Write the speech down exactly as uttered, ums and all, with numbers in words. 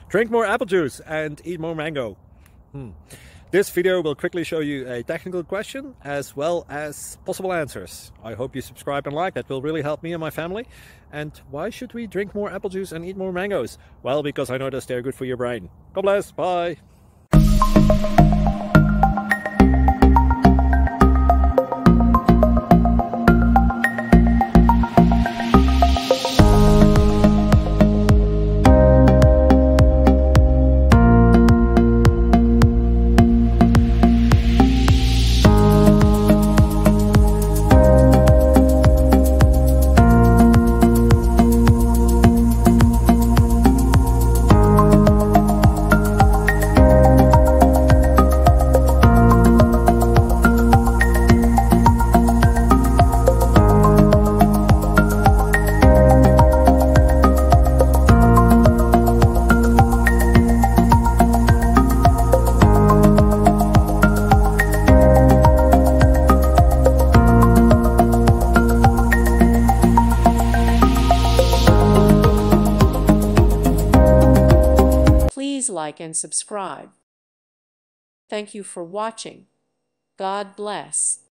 Drink more apple juice and eat more mango. Hmm. This video will quickly show you a technical question as well as possible answers. I hope you subscribe and like, that will really help me and my family. And why should we drink more apple juice and eat more mangoes? Well, because I noticed they're good for your brain. God bless, bye! Please like and subscribe. Thank you for watching. God bless.